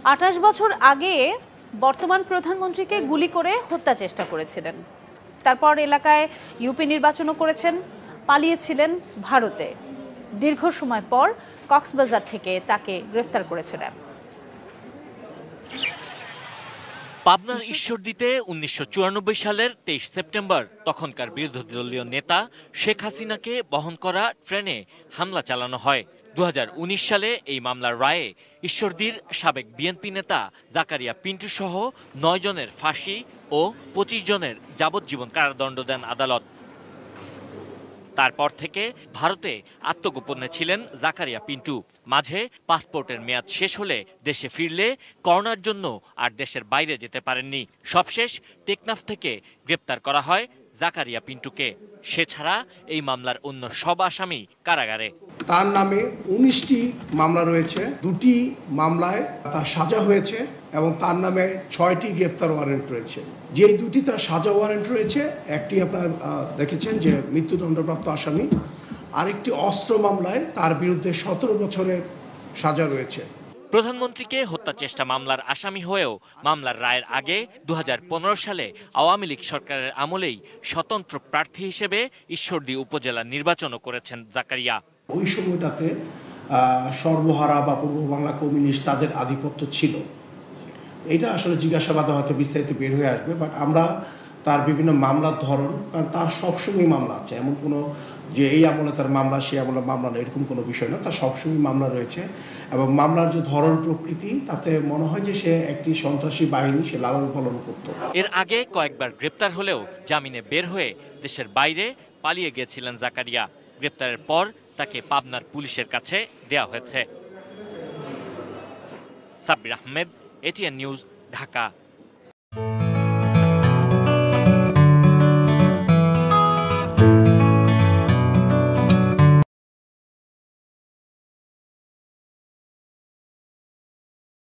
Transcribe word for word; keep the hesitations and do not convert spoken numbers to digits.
আঠাশ বছর আগে বর্তমান প্রধানমন্ত্রীকে গুলি করে হত্যা চেষ্টা করেছিলেন। তারপর এলাকায় ইউপি নির্বাচনও করেছেন, পালিয়েছিলেন ভারতে। দীর্ঘ সময় পর কক্সবাজার থেকে তাকে গ্রেফতার করেছে র্যাব। পাবনার ঈশ্বরদীতে উনিশশো চুরানব্বই সালের তেইশ সেপ্টেম্বর তখনকার বিরোধী দলীয় নেতা শেখ হাসিনাকে বহন করা ট্রেনে হামলা চালানো হয়। দু হাজার উনিশ সালে এই মামলার রায়ে ঈশ্বরদীর সাবেক বিএনপি নেতা জাকারিয়া পিন্টু সহ নয় জনের ফাঁসি ও পঁচিশ জনের যাবজ্জীবন কারাদণ্ড দেন আদালত। তারপর থেকে ভারতে আত্মগোপনে ছিলেন জাকারিয়া পিন্টু। মাঝে পাসপোর্টের মেয়াদ শেষ হলে দেশে ফিরলে করোনার জন্য আর দেশের বাইরে যেতে পারেননি। সবশেষ টেকনাফ থেকে গ্রেপ্তার করা হয় জাকারিয়া পিন্টুকে। সে ছাড়া এই মামলার অন্য সব আসামি কারাগারে। তার নামে উনিশটি মামলা রয়েছে, দুটি মামলায় তার সাজা হয়েছে এবং তার নামে ছয়টি গ্রেফতার ওয়ারেন্ট রয়েছে। যেই দুটি তার সাজা ওয়ারেন্ট রয়েছে, একটি আপনারা দেখেছেন যে মৃত্যুদণ্ডপ্রাপ্ত আসামি, আরেকটি অস্ত্র মামলায় তার বিরুদ্ধে সতেরো বছরের সাজা রয়েছে। প্রধানমন্ত্রীকে হত্যা চেষ্টা মামলার আসামি হয়েও মামলার রায়ের আগে দু হাজার পনেরো সালে আওয়ামী লীগ সরকারের আমলেই স্বতন্ত্র প্রার্থী হিসেবে ঈশ্বরদী উপজেলা নির্বাচনও করেছেন জাকারিয়া। ওই সময়টাতে সর্বহারা বা পূর্ব বাংলা কমিউনিস্ট তাদের আধিপত্য ছিল। এটা আসলে জিজ্ঞাসাবাদে হয়তো বিস্তারিত বের হয়ে আসবে, বাট আমরা তার বিভিন্ন মামলার ধরন, কারণ তার সবসময় মামলা আছে, এমন কোনো যে এই আমলে তার মামলা সে আমলে মামলা না, এরকম কোনো বিষয় না। তার সবসময় মামলা রয়েছে এবং মামলার যে ধরন প্রকৃতি, তাতে মনে হয় যে সে একটি সন্ত্রাসী বাহিনী সে লালন পালন করত। এর আগে কয়েকবার গ্রেপ্তার হলেও জামিনে বের হয়ে দেশের বাইরে পালিয়ে গিয়েছিলেন জাকারিয়া। গ্রেপ্তারের পর তাকে পাবনার পুলিশের কাছে দেয়া হয়েছে। Sabbir Ahmed, ATN news, Dhaka.